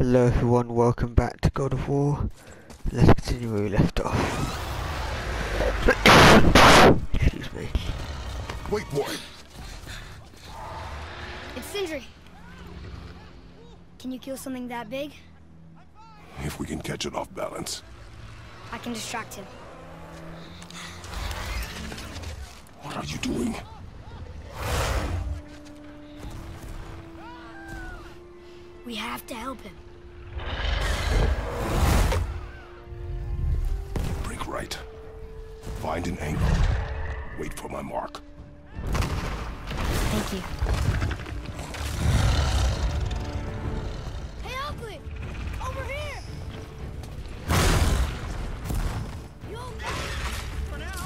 Hello everyone, welcome back to God of War. Let's continue where we left off. Excuse me. Wait, boy. It's Sindri. Can you kill something that big? If we can catch it off balance. I can distract him. What are you doing? We have to help him. Break right. Find an angle. Wait for my mark. Thank you. Hey, Oakley! Over here! You'll for now.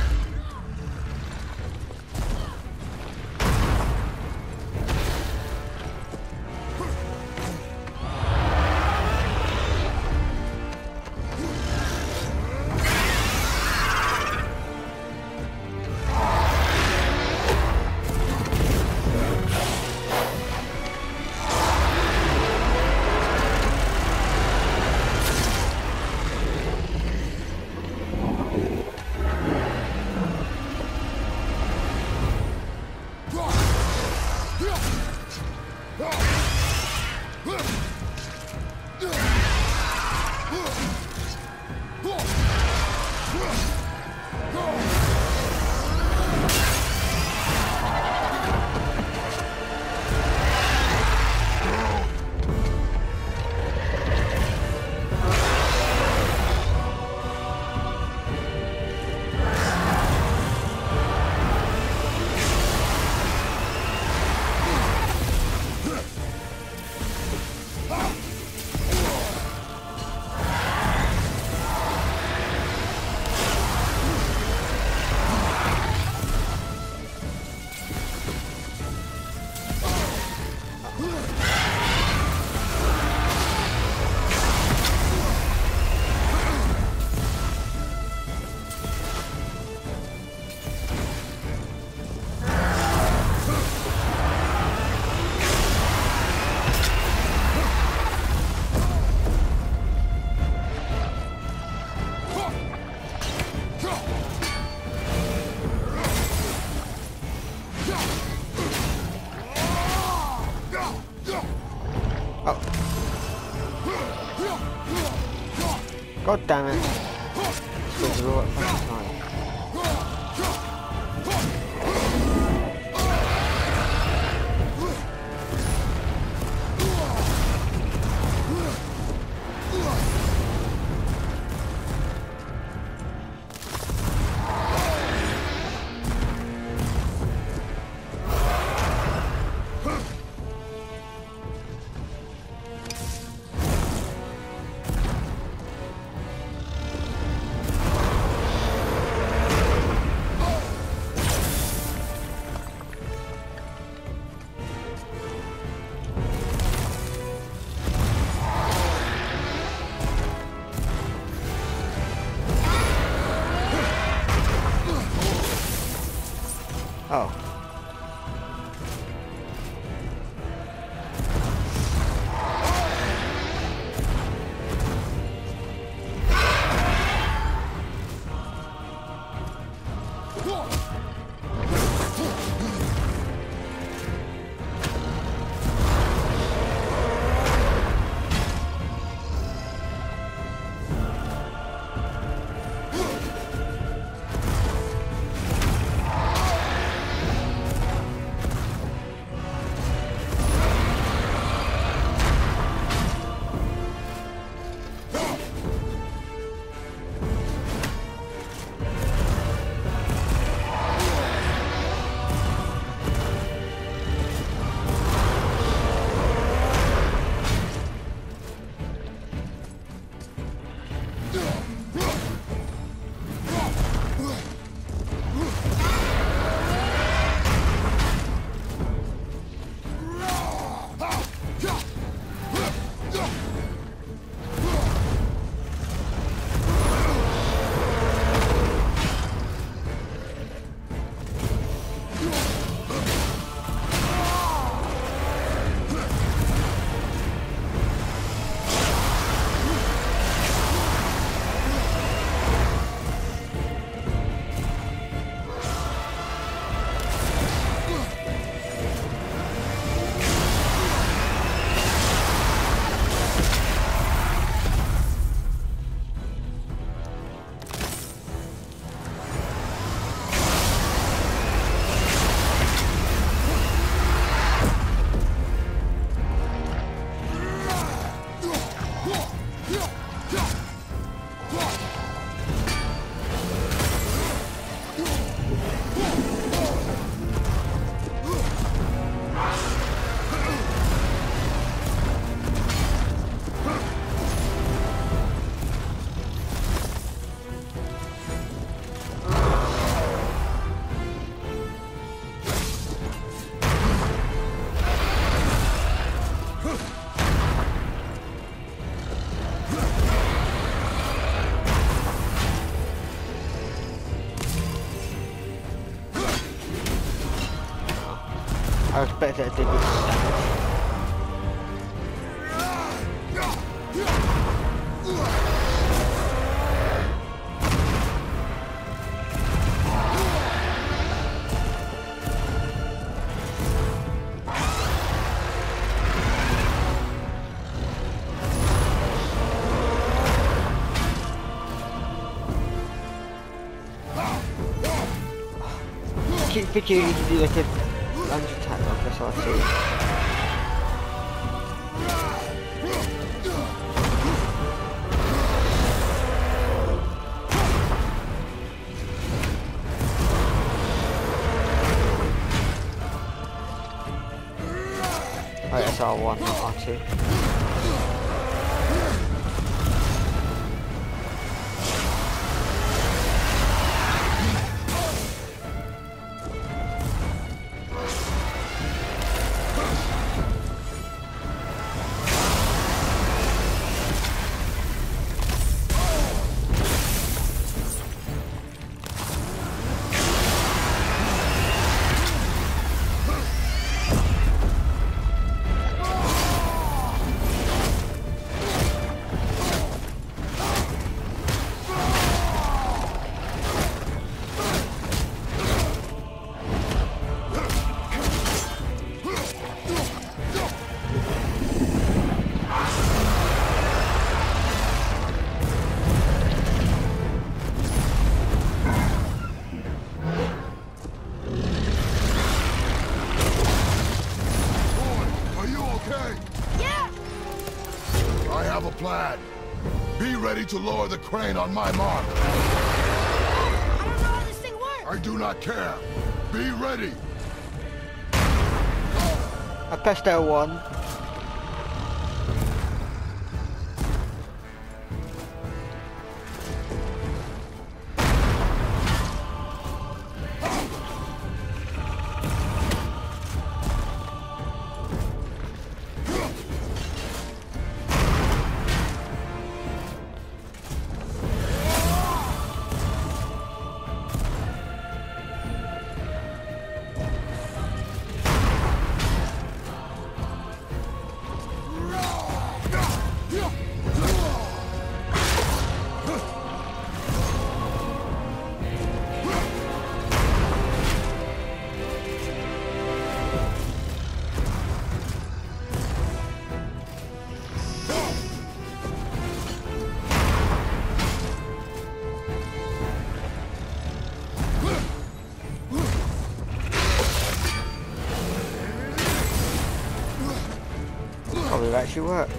God damn it. This all at fucking time. Oh. I expect that it did me some damage. I keep thinking you can do like a lunge attack like SRT. Oh, that's R1, not R2. Plan. Be ready to lower the crane on my mark. I don't know how this thing works. I do not care. Be ready. I pressed L1. Probably actually worked.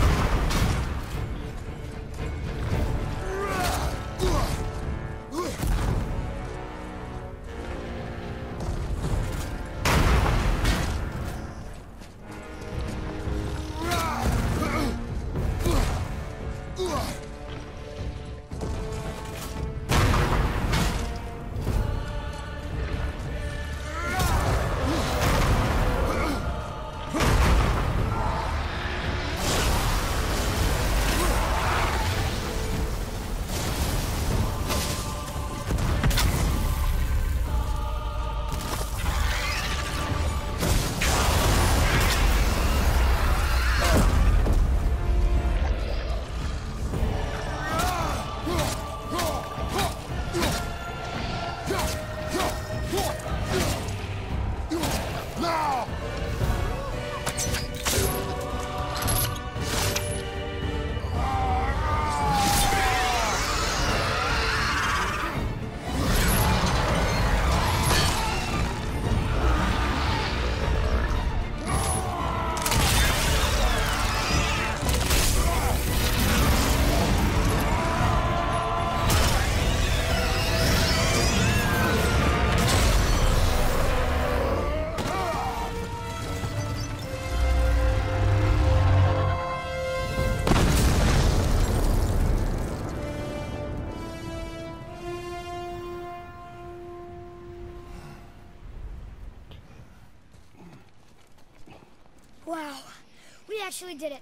Wow, we actually did it.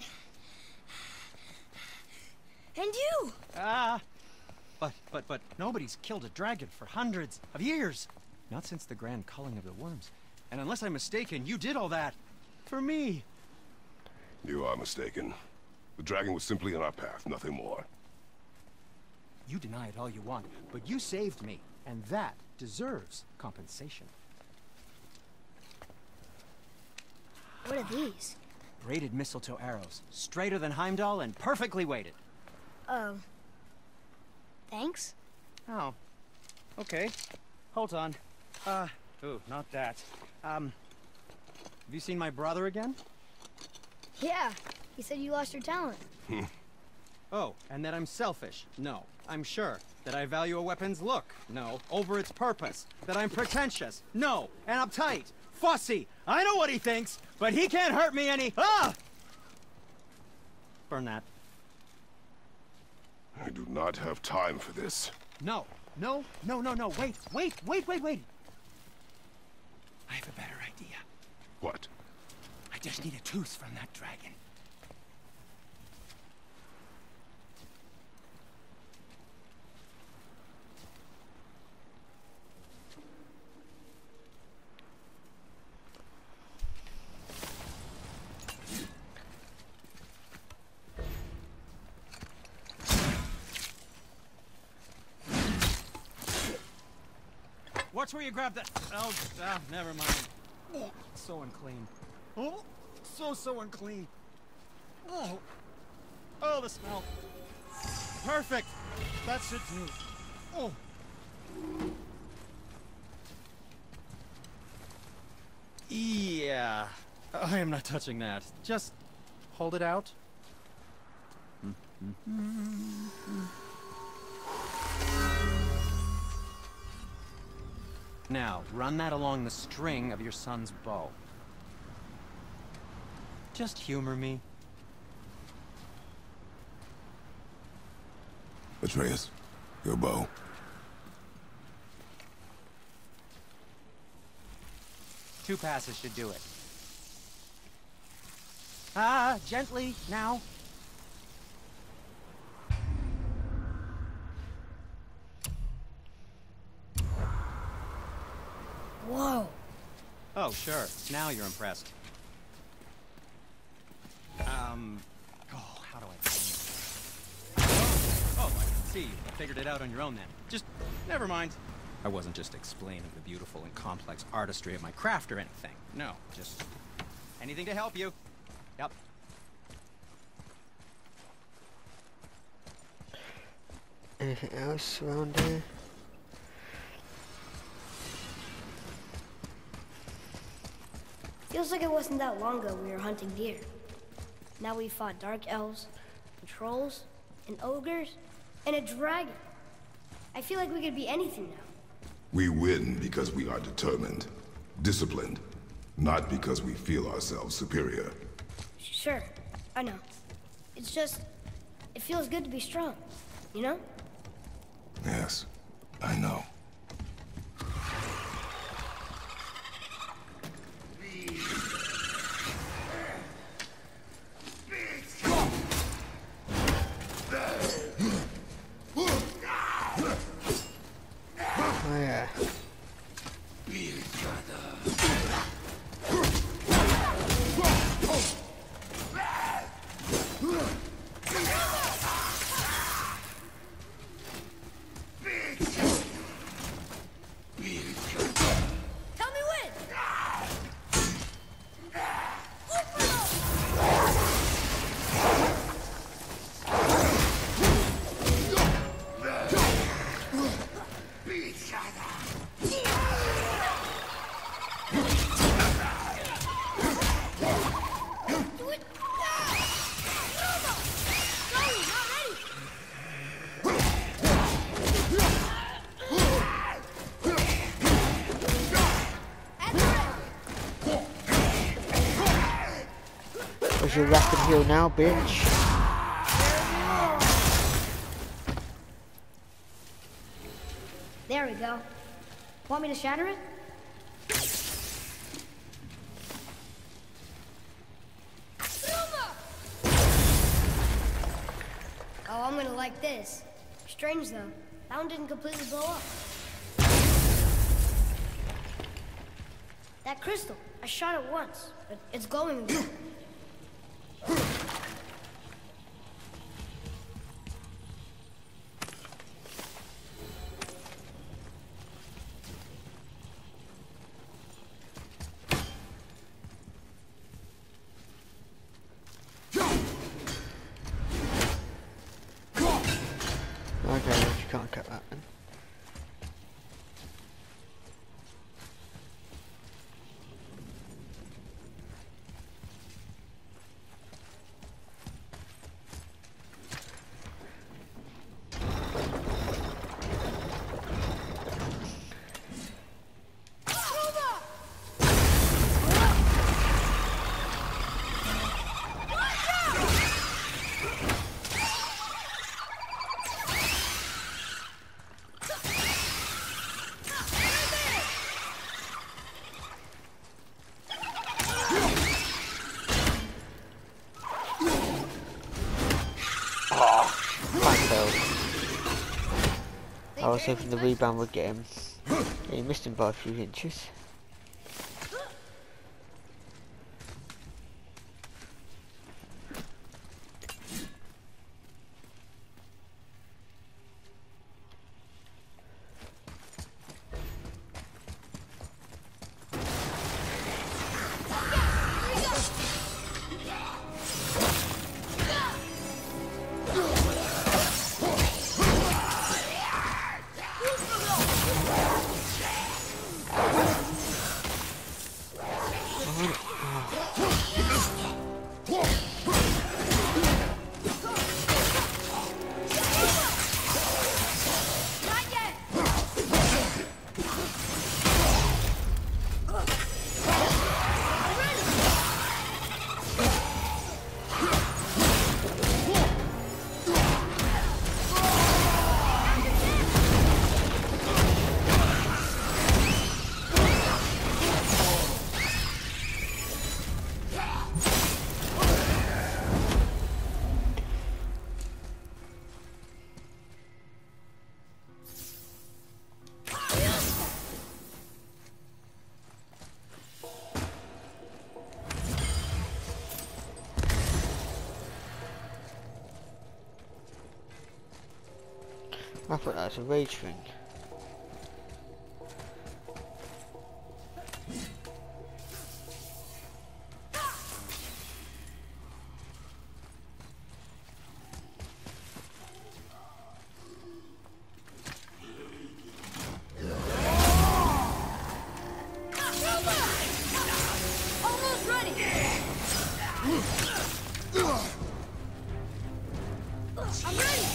And you! But nobody's killed a dragon for hundreds of years. Not since the grand culling of the worms. And unless I'm mistaken, you did all that for me. You are mistaken. The dragon was simply in our path, nothing more. You deny it all you want, but you saved me, and that deserves compensation. What are these? Braided mistletoe arrows, straighter than Heimdall and perfectly weighted. Oh. Thanks? Oh. Okay. Hold on. Ooh, not that. Have you seen my brother again? Yeah. He said you lost your talent. Oh, and that I'm selfish? No, I'm sure. That I value a weapon's look? No, over its purpose. That I'm pretentious? No, and uptight, fussy. I know what he thinks, but he can't hurt me any. Ah! Burn that. I do not have time for this. No, no. Wait. I have a better idea. What? I just need a tooth from that dragon. Watch where you grab that. Oh, never mind. Oh, so unclean. Oh, so unclean. Oh, the smell. Perfect. That should do. Oh. Yeah. I am not touching that. Just hold it out. Now, run that along the string of your son's bow. Just humor me. Atreus, your bow. Two passes should do it. Gently, now. Whoa. Oh, sure. Now you're impressed. How do I explain it? Oh, I can see. You figured it out on your own then. Just, never mind. I wasn't just explaining the beautiful and complex artistry of my craft or anything. No, just anything to help you. Yep. Anything else around here? Feels like it wasn't that long ago we were hunting deer. Now we fought dark elves, and trolls, and ogres, and a dragon. I feel like we could be anything now. We win because we are determined, disciplined, not because we feel ourselves superior. Sure, I know. It's just, it feels good to be strong, you know? Yes, I know. Oh yeah. Tell me when! Where's your rapid heal now, bitch? There we go. Want me to shatter it? Oh, I'm gonna like this. Strange though, that one didn't completely blow up. That crystal. I shot it once, but it's glowing again. Okay, you can't cut that then. I was hoping the rebound would get him. Yeah, he missed him by a few inches. I thought that was a rage thing. Almost ready. I'm ready.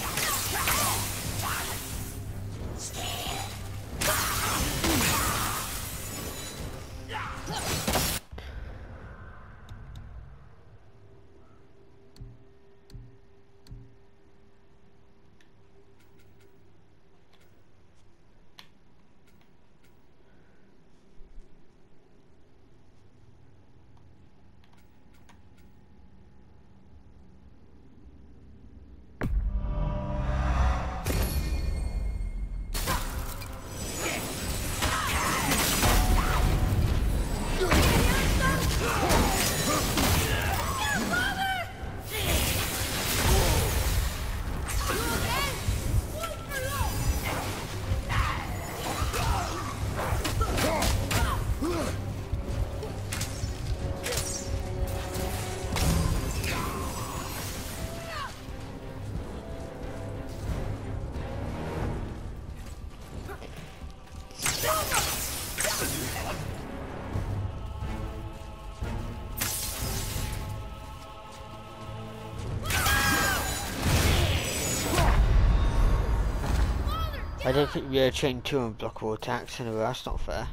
I don't think we are chain 2 unblockable attacks anyway, that's not fair.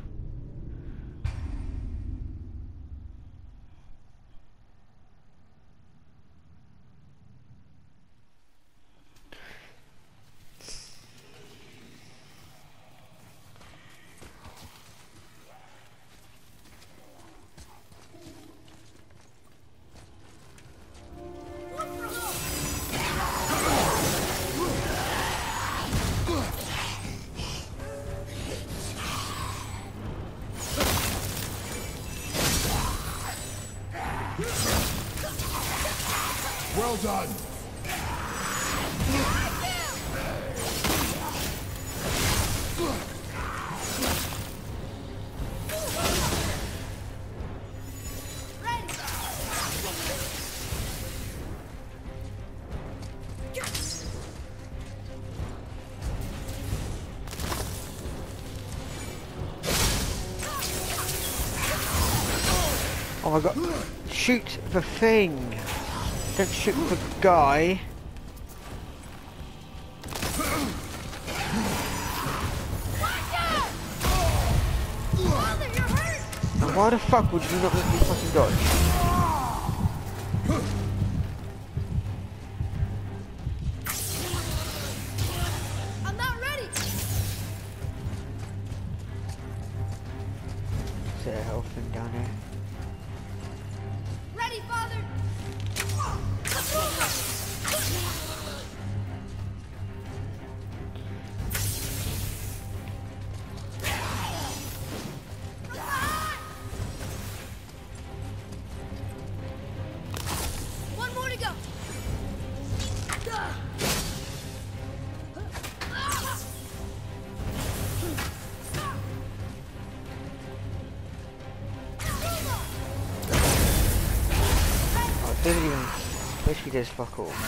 Well done. Oh my god. Shoot the thing. Don't shoot the guy. And why the fuck would you not let me fucking dodge? I'm not ready. Is there a health thing down there? Ready, Father. One more to go. Oh, it doesn't even... Basically does fuck all.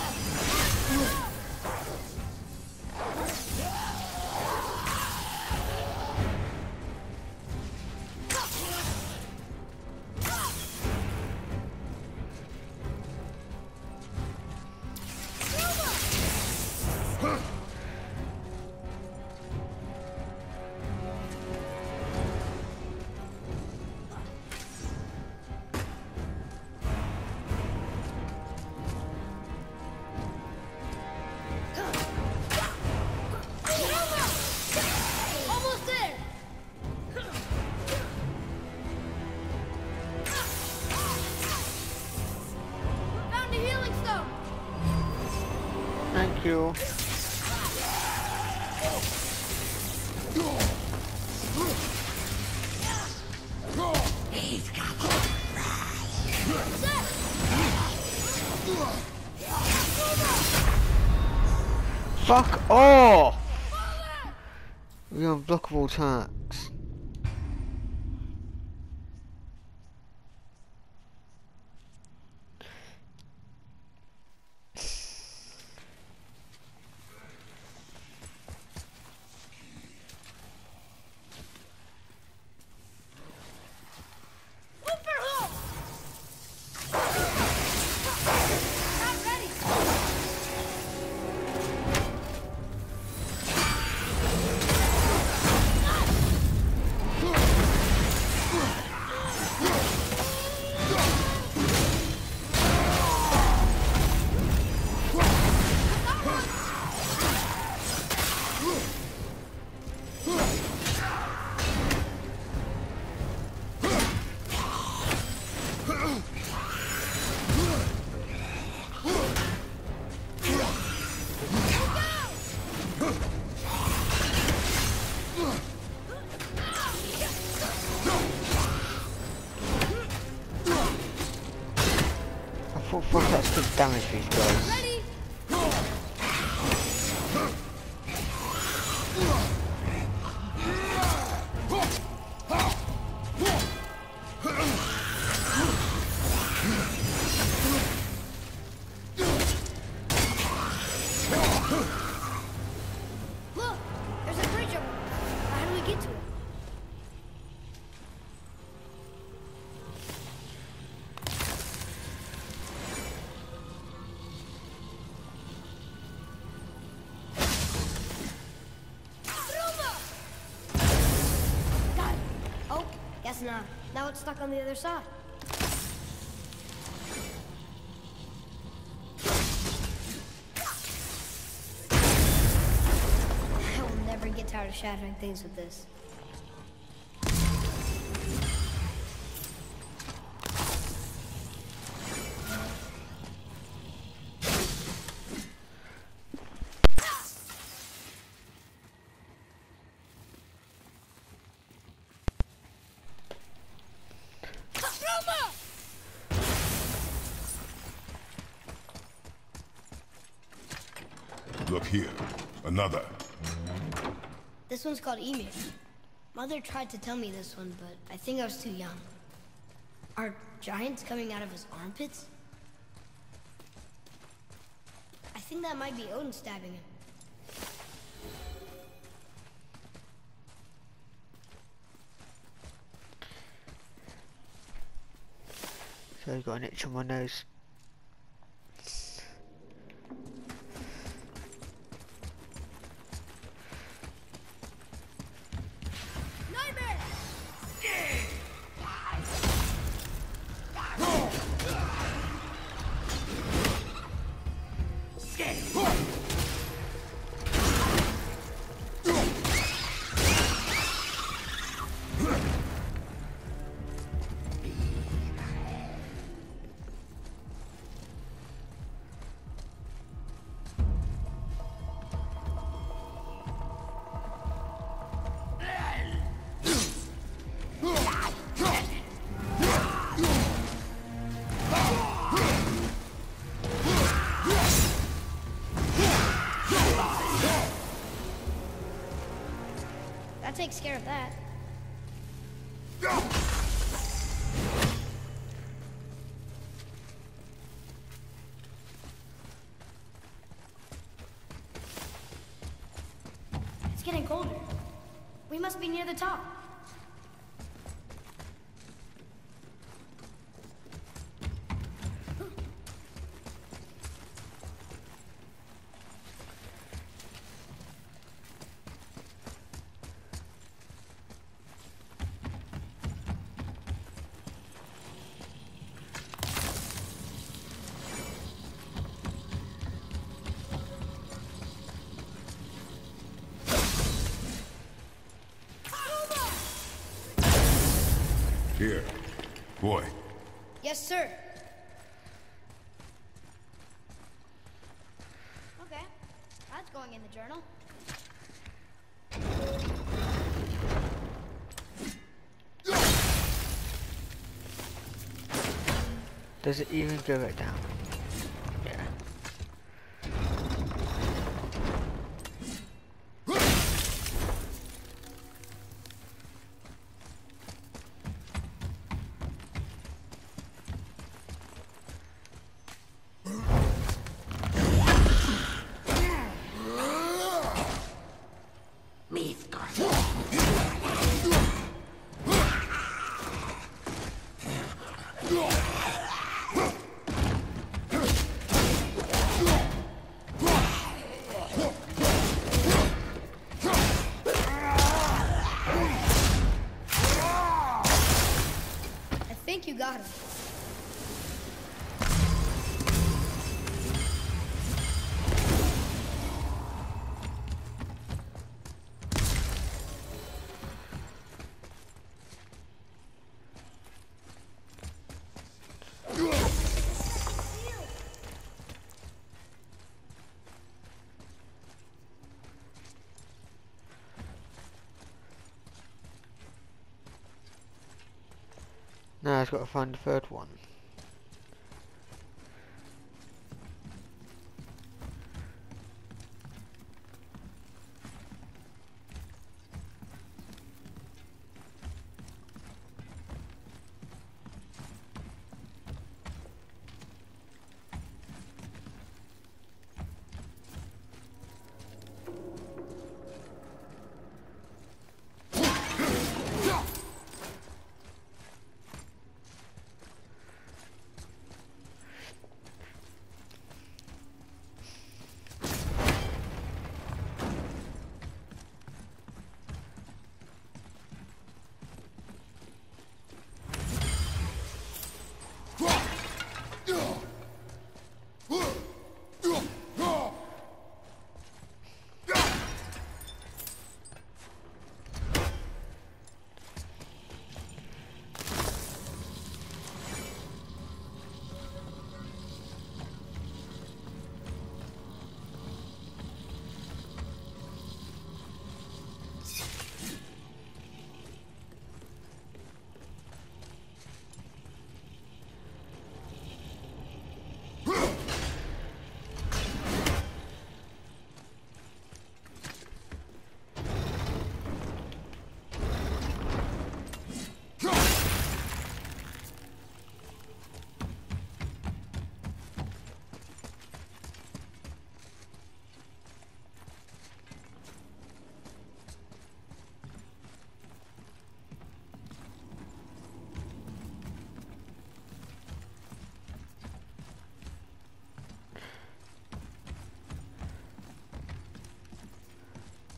Almost there. Found a healing stone. Thank you. Fuck off! We're unblockable attacks. Not ready. I thought fuck that's good damage for these guys. Ready. Look, there's a bridge over there. How do we get to it? Got it. Oh, guess not. Now it's stuck on the other side. I will never get tired of shattering things with this. Look here. Another. This one's called Ymir. Mother tried to tell me this one, but I think I was too young. Are giants coming out of his armpits? I think that might be Odin stabbing him. So I've got an itch on my nose. That takes care of that. It's getting colder. We must be near the top. Here. Boy. Yes, sir. Okay, that's going in the journal. Does it even go right down? Yeah. I think you got him. Now I've got to find the third one.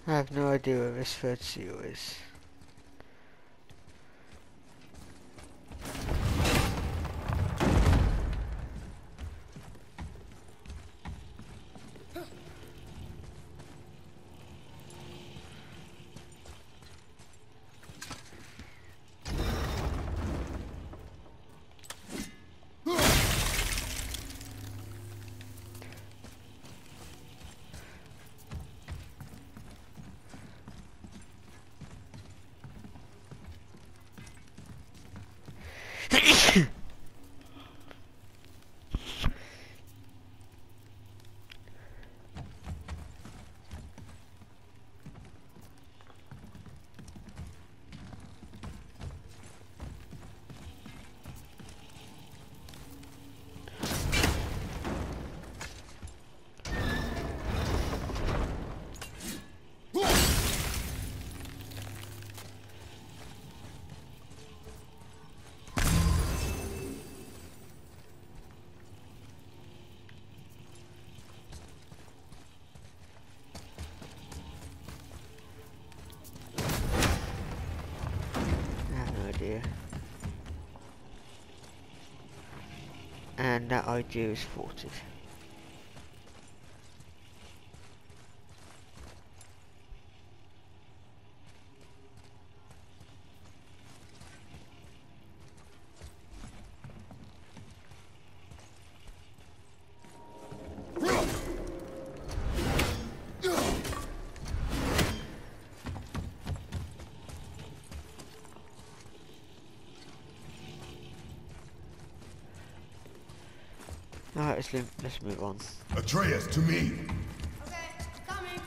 I have no idea where this third seal is. And that idea is thwarted. Alright, let's move on. Atreus, to me! Okay, coming.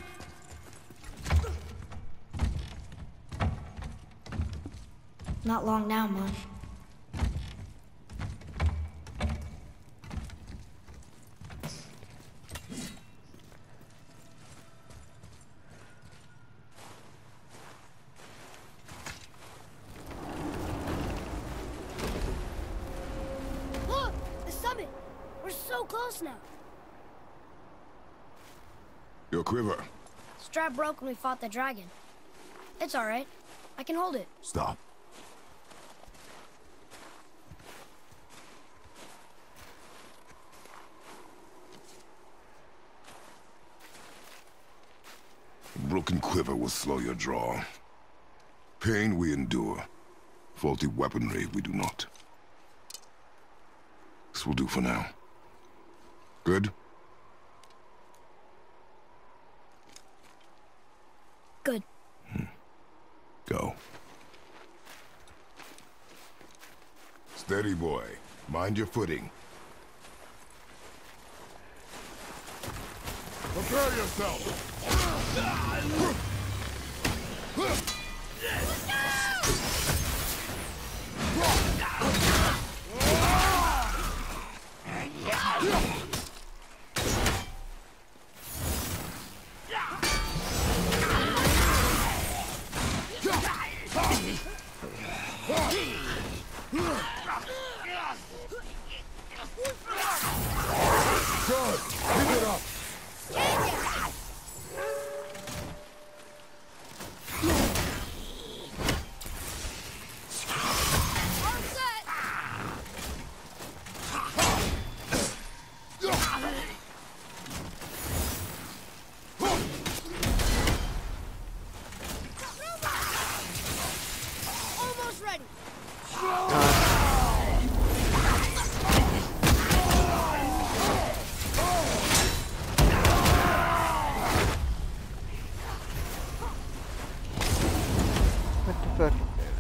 Not long now, Mom. Look! The summit! We're so close now. Your quiver. Strap broke when we fought the dragon. It's alright. I can hold it. Stop. A broken quiver will slow your draw. Pain we endure. Faulty weaponry we do not. This will do for now. Good? Good. Go. Steady, boy. Mind your footing. Prepare yourself! Good! Keep it up! Almost ready. What the fuck?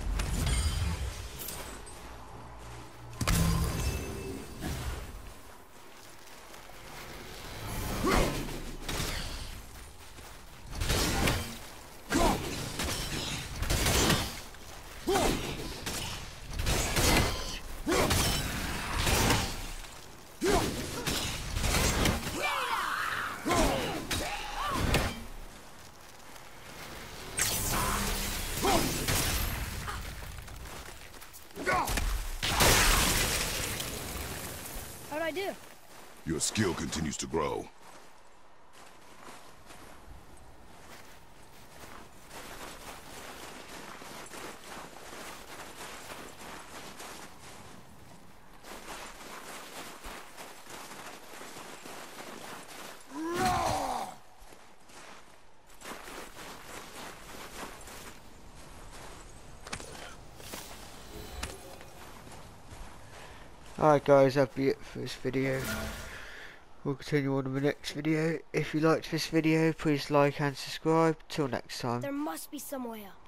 How'd I do? Your skill continues to grow. Alright guys, that'll be it for this video. We'll continue on in the next video. If you liked this video, please like and subscribe. Till next time. There must be some way up.